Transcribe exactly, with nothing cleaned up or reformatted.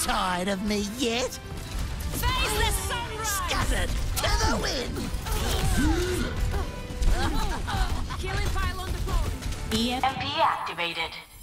tired of me yet? Face the sunrise! Scattered to the wind! Killing pile on the phone. E M P activated.